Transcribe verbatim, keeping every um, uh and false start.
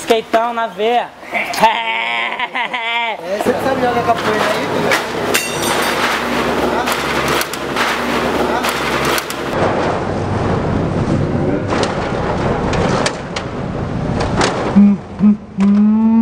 skateão na veia. É, você não sabe jogar capoeira aí, velho? Hum, hum, hum.